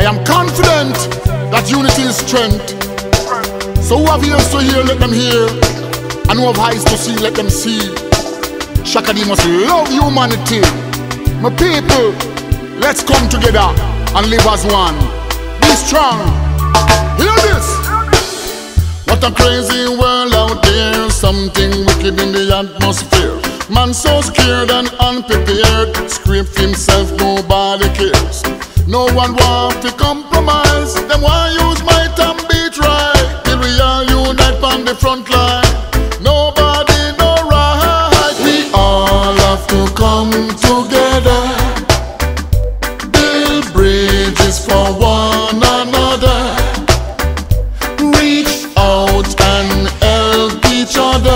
I am confident that unity is strength. So who have ears to hear, let them hear. And who have eyes to see, let them see. Chaka Demus love humanity. My people, let's come together and live as one. Be strong. Hear this. What a crazy world out there. Something wicked in the atmosphere. Man so scared and unprepared. Scraped himself, nobody cares. No one want to compromise. Them want use might and beat right. Till we all unite on the front line. Nobody no right. We all have to come together. Build bridges for one another. Reach out and help each other.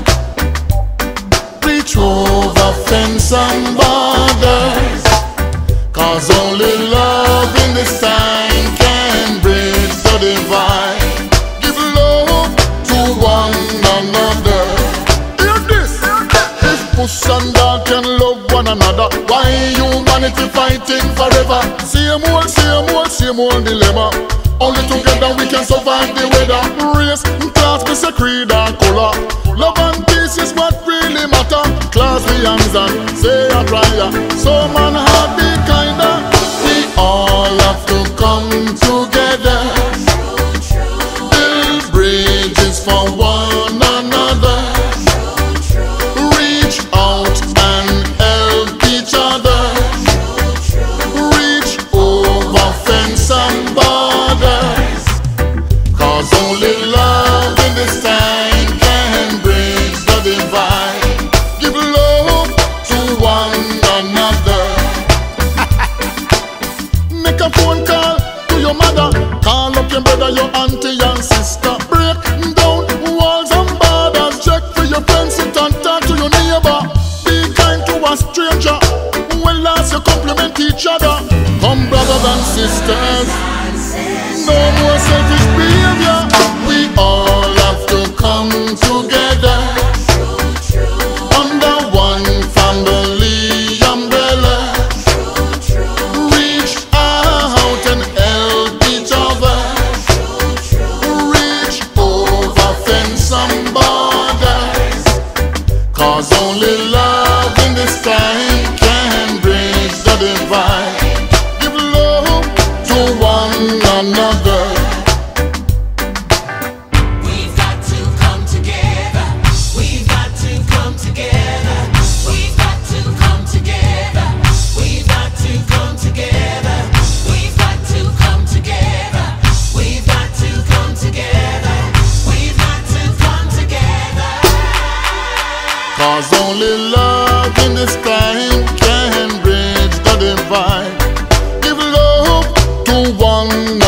Reach over fence and borders. Cause only love in this time can bridge the divide. Give love to one another. Hear this. If push and dog can love one another, why humanity fighting forever? Same old dilemma. Only together we can survive the weather. Race, class, be a creed and color. Love and peace is what really matter. Class the hands and say a prayer. So man heart be kinder. We all have to come together. Build bridges for one another. Reach out and help each other. Reach over fence and borders. Cause only love in this time can bridge the divide. Give love to one another. Make a phone call to your mother. Call up your brother, your auntie and sister. Break down walls and borders. Check for your friends, sit and talk to your neighbor. Be kind to a stranger. When last you compliment each other. Come brothers and sisters. No more selfish behavior. We all have to come together under one family umbrella. Reach out and help each other. Reach over fence and borders. Cause only love in this time can bridge the divide. Give love to one another. We've got to come together. We've got to come together. We've got to come together. We've got to come together. We've got to come together. We've got to come together. We've got to come together. Cause only love in this time can bridge the divide. Give love to one